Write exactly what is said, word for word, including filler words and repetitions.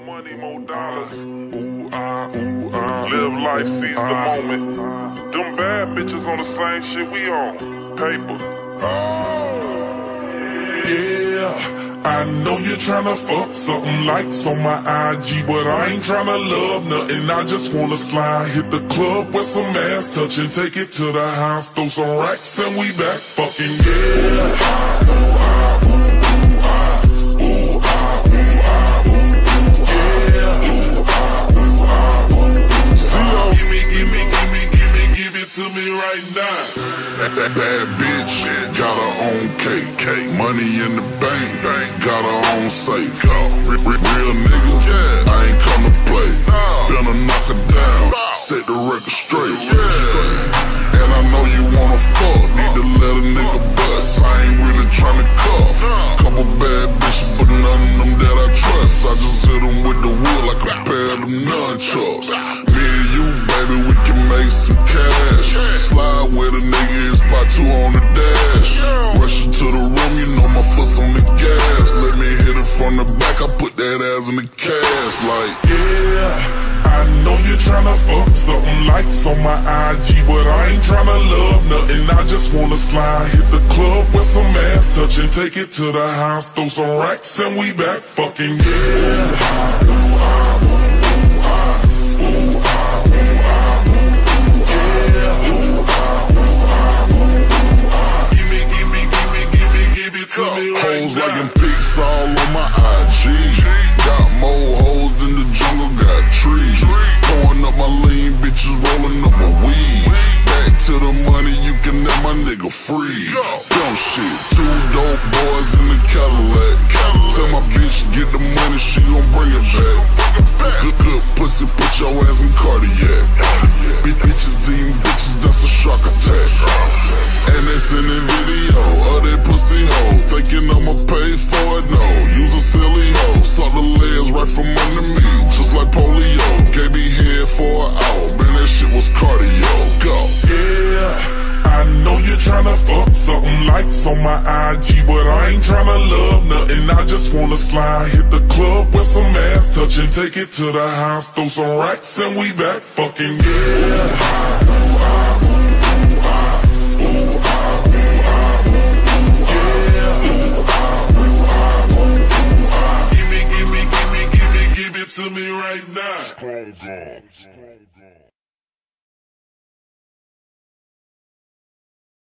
money, more dollars. Ooh, ah, ooh, ah. Live life, seize the ah. moment. Them bad bitches on the same shit we on. Paper. Yeah, I know you're tryna fuck something likes on my I G, but I ain't tryna love nothing. I just wanna slide, hit the club with some ass touching, take it to the house, throw some racks, and we back fucking yeah. To me right now. That, that bad bitch got her own cake. Money in the bank, got her own safe. Real, real nigga, I ain't come to play. Finna knock her down, set the record straight. And I know you wanna fuck, need to let a nigga bust. I ain't really tryna cuff. Couple bad bitches, but none of them that I trust. I just hit them with the wood like a pair of them nunchucks. Me and you, baby, we can make some cash. Slide with a nigga, it's about two on the dash. Rush to the room, you know my foot's on the gas. Let me hit it from the back, I put that ass in the cast. Like, yeah, I know you're tryna fuck something likes on my I G, but I ain't tryna love nothing. I just wanna slide, hit the club with some ass touching, take it to the house, throw some racks, and we back fucking yeah. Hoes like them pics all on my I G. Got more hoes than the jungle got trees. Pouring up my lean, bitches rolling up my weed. Back to the money, you can let my nigga free. Dumb shit, two dope boys in the Cadillac. Tell my bitch get the money, she gon' bring it back. Good, good pussy, put your ass in cardiac. Bitches eating bitches, that's a shark attack. And that's in the video of that pussy hoe. Thinking I'ma pay for it, no. Use a silly hoe. Saw the legs right from under me, just like polio. Gave me head for an hour, man, that shit was cardio. Go. Yeah, I know you're tryna fuck something likes on my I G, but I ain't tryna love nothing. I just wanna slide, hit the club with some ass touching, take it to the house, throw some racks, and we back fucking yeah. To me right now.